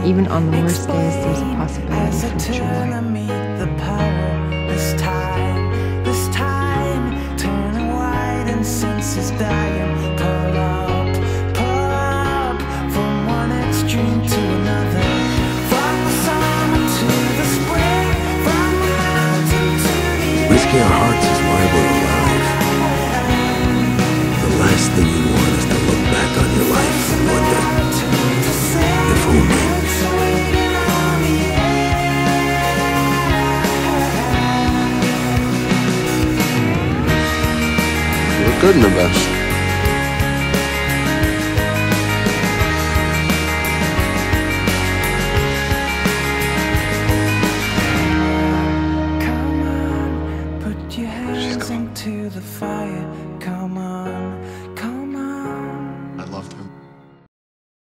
Even on the worst days, there's a possibility for joy. This time, turning white and senses dying. Pull up from one extreme to another. From the summer to the spring, from the mountain to the risking our hearts is why we're alive. The last thing you want is to look back on your life and wonder if who wins. You're good in the best. Come on, put your hands into the fire. Come on,